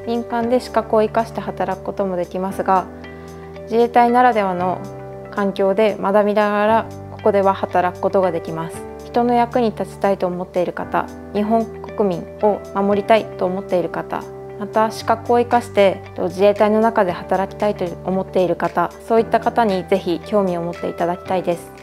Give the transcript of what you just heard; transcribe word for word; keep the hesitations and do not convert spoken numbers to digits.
民間で資格を生かして働くこともできますが、自衛隊ならではの環境で学びながらここでは働くことができます。人の役に立ちたいと思っている方、日本国民を守りたいと思っている方、また資格を生かして自衛隊の中で働きたいと思っている方、そういった方にぜひ興味を持っていただきたいです。